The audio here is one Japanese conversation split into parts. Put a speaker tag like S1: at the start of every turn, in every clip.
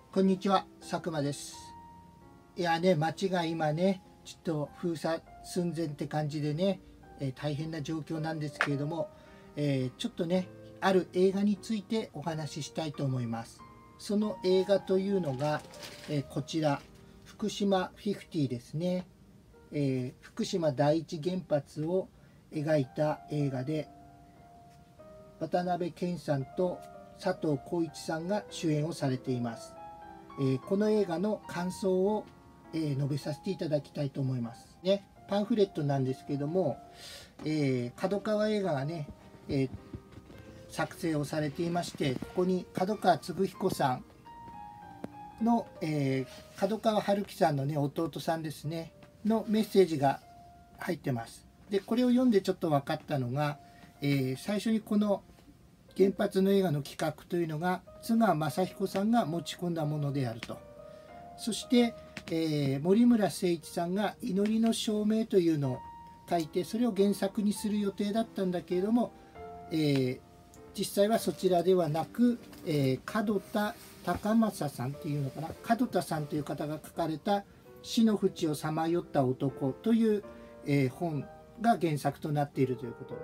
S1: こんにちは、佐久間です。いやね、街が今ね、ちょっと封鎖寸前って感じでね、大変な状況なんですけれども、ちょっとね、ある映画についてお話ししたいと思います。その映画というのが、こちら、福島50ですね。福島第一原発を描いた映画で、渡辺謙さんと佐藤浩市さんが主演をされています。この映画の感想を、述べさせていただきたいと思いますね。パンフレットなんですけども、角川映画がね、作成をされていまして、ここに角川嗣彦さんの、角川春樹さんのね弟さんですねのメッセージが入ってます。でこれを読んでちょっと分かったのが、最初にこの原発の映画の企画というのが津川雅彦さんが持ち込んだものであると。そして、森村誠一さんが「祈りの証明」というのを書いて、それを原作にする予定だったんだけれども、実際はそちらではなく、門田隆正さんっていうのかな、門田さんという方が書かれた「死の淵をさまよった男」という、本が原作となっているということです。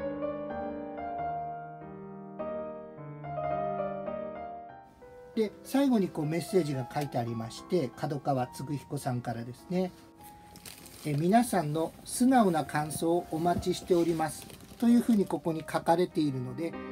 S1: で最後にこうメッセージが書いてありまして、角川嗣彦さんからですね、皆さんの素直な感想をお待ちしておりますというふうにここに書かれているので、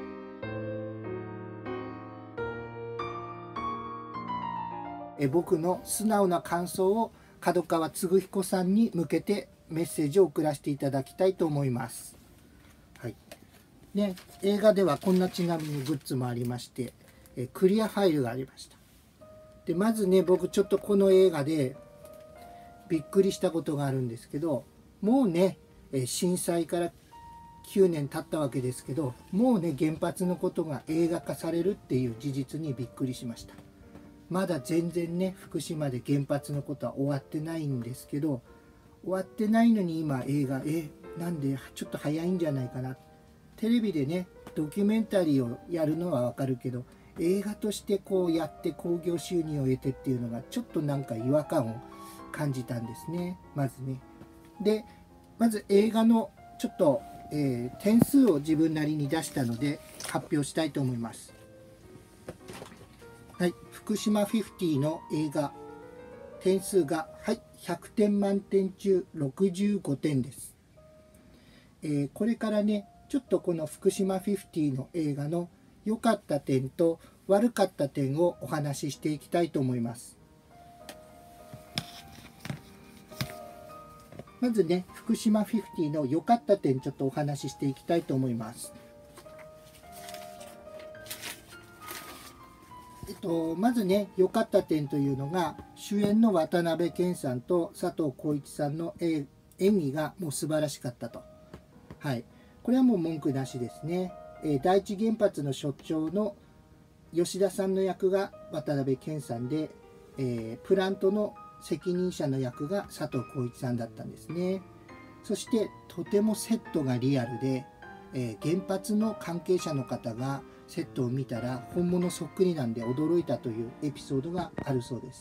S1: 僕の素直な感想を角川嗣彦さんに向けてメッセージを送らせていただきたいと思います。はいね、映画ではこんなちなみにグッズもありまして、クリアファイルがありました。でまずね、僕ちょっとこの映画でびっくりしたことがあるんですけど、もうね震災から9年経ったわけですけど、もうね原発のことが映画化されるっていう事実にびっくりしました。まだ全然ね福島で原発のことは終わってないんですけど、終わってないのに今映画なんでちょっと早いんじゃないかな。テレビでねドキュメンタリーをやるのはわかるけど、映画としてこうやって興行収入を得てっていうのがちょっとなんか違和感を感じたんですね、まずね。でまず映画のちょっと、点数を自分なりに出したので発表したいと思います。はい、福島50の映画点数が、はい、100点満点中65点です。これからねちょっとこの福島50の映画の良かった点と悪かった点をお話ししていきたいと思います。まずね福島50の良かった点ちょっとお話ししていきたいと思います。まずね良かった点というのが、主演の渡辺謙さんと佐藤浩市さんの演技がもう素晴らしかったと。はい、これはもう文句なしですね。第一原発の所長の吉田さんの役が渡辺謙さんで、プラントの責任者の役が佐藤浩市さんだったんですね。そしてとてもセットがリアルで、原発の関係者の方がセットを見たら本物そっくりなんで驚いたというエピソードがあるそうです。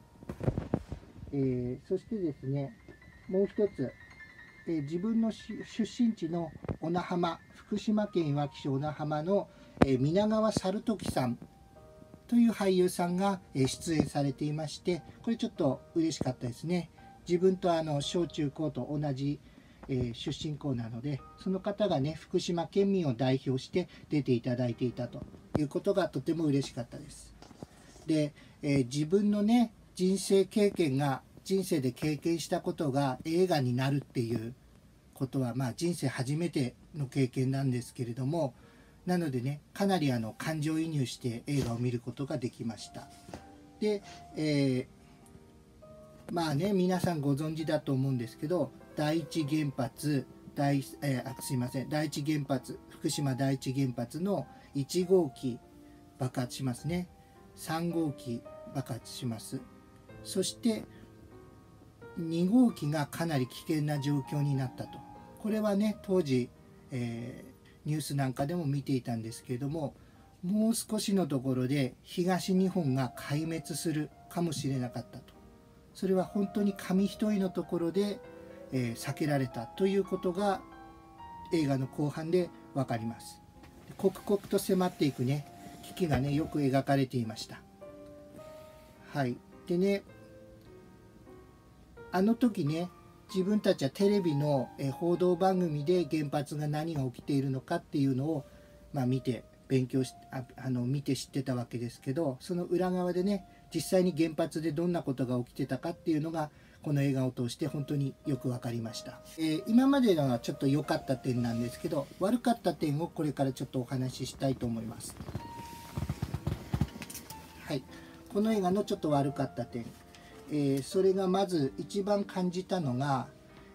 S1: そしてですね、もう一つ、自分の出身地の小名浜、福島県いわき市小名浜の、皆川猿時さんという俳優さんが、出演されていまして、これちょっと嬉しかったですね。自分と小中高と同じ、出身校なので、その方がね福島県民を代表して出ていただいていたということがとても嬉しかったです。で、自分のね人生で経験したことが映画になるっていうことは、まあ人生初めての経験なんですけれども、なのでねかなり感情移入して映画を見ることができました。で、まあね皆さんご存知だと思うんですけど、第一原発福島第一原発の1号機爆発しますね。3号機爆発します。そして2号機がかなり危険な状況になったと。これはね当時、ニュースなんかでも見ていたんですけれども、 もう少しのところで東日本が壊滅するかもしれなかったと。それは本当に紙一重のところで、避けられたということが映画の後半で分かります。刻々と迫っていくね危機がねよく描かれていました。はい。でね、あの時ね自分たちはテレビの報道番組で原発が何が起きているのかっていうのを、見て勉強し見て知ってたわけですけど、その裏側でね実際に原発でどんなことが起きてたかっていうのがこの映画を通して本当によく分かりました。今までのはちょっと良かった点なんですけど、悪かった点をこれからちょっとお話ししたいと思います。はい、この映画のちょっと悪かった点、それがまず一番感じたのが、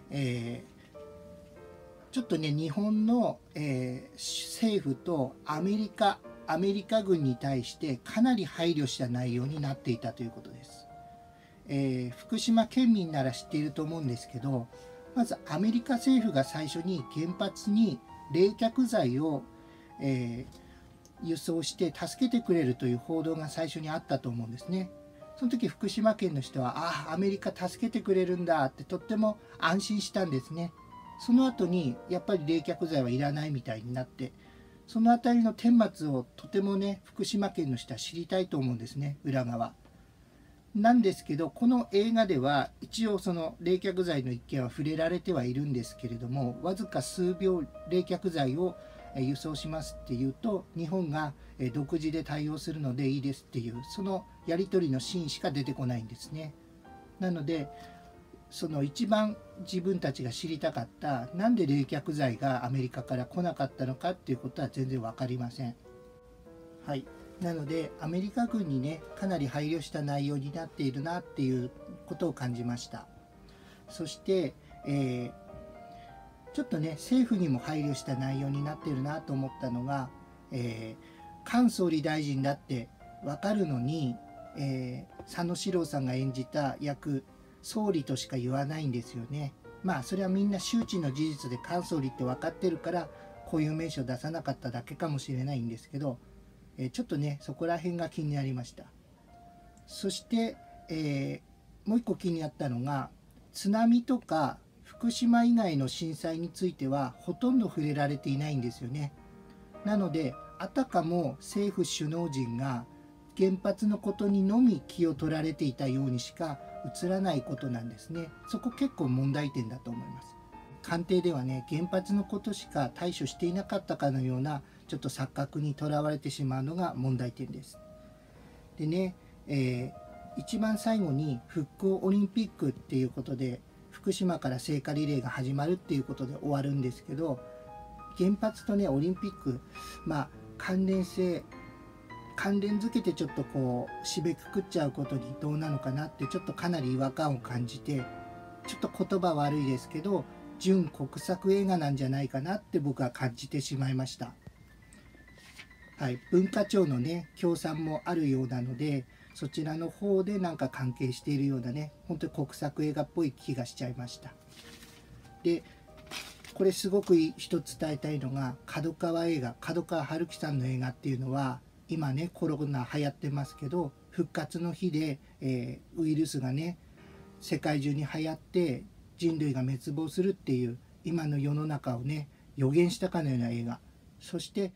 S1: ちょっとね日本の、政府とアメリカ軍に対してかなり配慮した内容になっていたということです。福島県民なら知っていると思うんですけど、まずアメリカ政府が最初に原発に冷却剤を、輸送して助けてくれるという報道が最初にあったと思うんですね。その時福島県の人はアメリカ助けてくれるんだってとっても安心したんですね。その後にやっぱり冷却剤はいらないみたいになって、その辺りの顛末をとてもね福島県の人は知りたいと思うんですね、裏側なんですけど、この映画では一応その冷却剤の一件は触れられてはいるんですけれども、わずか数秒冷却剤を輸送しますっていうと日本が独自で対応するのでいいですっていうそのやり取りのシーンしか出てこないんですね。なのでその一番自分たちが知りたかったなんで冷却剤がアメリカから来なかったのかっていうことは全然分かりません。はい。なのでアメリカ軍にねかなり配慮した内容になっているなっていうことを感じました。そして、ちょっとね政府にも配慮した内容になっているなと思ったのが、菅総理大臣だって分かるのに、佐野史郎さんが演じた役総理としか言わないんですよね。それはみんな周知の事実で菅総理って分かってるからこういう名称出さなかっただけかもしれないんですけど、ちょっとねそこら辺が気になりました。そして、もう一個気になったのが津波とか福島以外の震災についてはほとんど触れられていないんですよね。なのであたかも政府首脳陣が原発のことにのみ気を取られていたようにしか映らないことなんですね。そこ結構問題点だと思います。官邸ではね原発のことしか対処していなかったかのようなちょっと錯覚にとらわれてしまうのが問題点です。でね、一番最後に復興オリンピックっていうことで福島から聖火リレーが始まるっていうことで終わるんですけど、原発とねオリンピック関連づけてちょっとこう締めくくっちゃうことにどうなのかなってちょっとかなり違和感を感じて、ちょっと言葉悪いですけど純国策映画なんじゃないかなって僕は感じてしまいました。はい、文化庁のね協賛もあるようなのでそちらの方でなんか関係しているようなね本当に国策映画っぽい気がしちゃいました。でこれすごく一つ伝えたいのが角川春樹さんの映画っていうのは今ねコロナ流行ってますけど復活の日で、ウイルスがね世界中に流行って人類が滅亡するっていう今の世の中をね予言したかのような映画。そして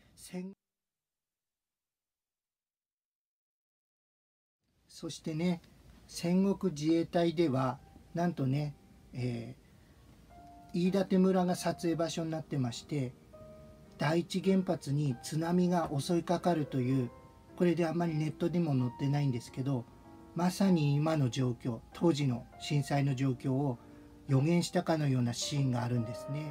S1: ね戦国自衛隊ではなんとね、飯舘村が撮影場所になってまして、第一原発に津波が襲いかかるという、これであんまりネットにも載ってないんですけど、まさに今の状況、当時の震災の状況を予言したかのようなシーンがあるんですね。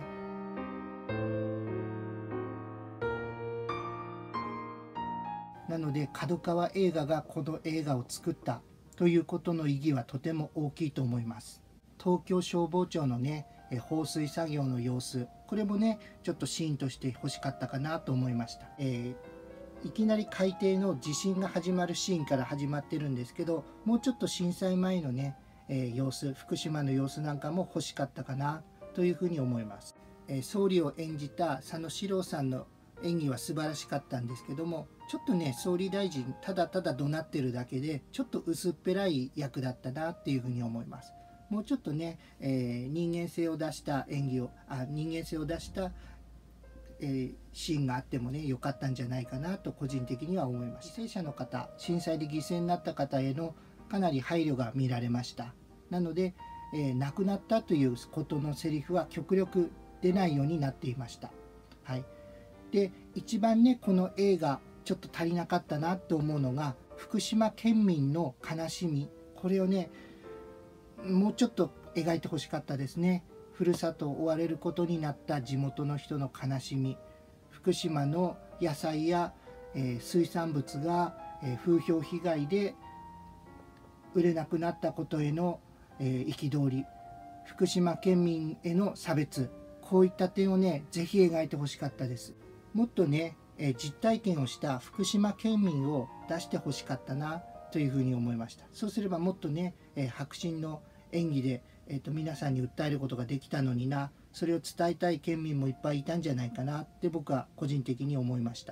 S1: なので角川映画がこの映画を作ったということの意義はとても大きいと思います。東京消防庁のね放水作業の様子、これもねちょっとシーンとして欲しかったかなと思いました。いきなり海底の地震が始まるシーンから始まってるんですけど、もうちょっと震災前のね、様子、福島の様子なんかも欲しかったかなというふうに思います。総理を演じた佐野史郎さんの、 演技は素晴らしかったんですけども、ちょっとね総理大臣ただただ怒鳴ってるだけでちょっと薄っぺらい役だったなっていうふうに思います。もうちょっとね、人間性を出した演技を人間性を出した、シーンがあってもね良かったんじゃないかなと個人的には思いました。犠牲者の方、震災で犠牲になった方へのかなり配慮が見られました。なので、亡くなったということのセリフは極力出ないようになっていました。はい、で一番ねこの映画ちょっと足りなかったなと思うのが福島県民の悲しみ、これをねもうちょっと描いてほしかったですね。ふるさとを追われることになった地元の人の悲しみ、福島の野菜や、水産物が、風評被害で売れなくなったことへの憤り、福島県民への差別、こういった点をねぜひ描いてほしかったです。もっとね実体験をした福島県民を出してほしかったなというふうに思いました。そうすればもっとね迫真の演技で、皆さんに訴えることができたのにな、それを伝えたい県民もいっぱいいたんじゃないかなって僕は個人的に思いました。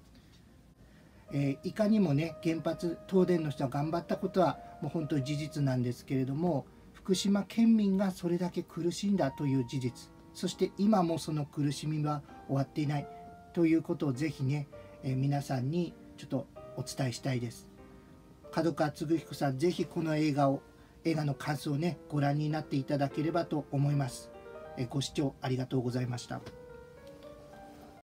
S1: いかにもね原発東電の人は頑張ったことはもう本当に事実なんですけれども、福島県民がそれだけ苦しんだという事実、そして今もその苦しみは終わっていないということをぜひね、皆さんにちょっとお伝えしたいです。角川嗣彦さん、ぜひこの映画の感想をねご覧になっていただければと思います。ご視聴ありがとうございました。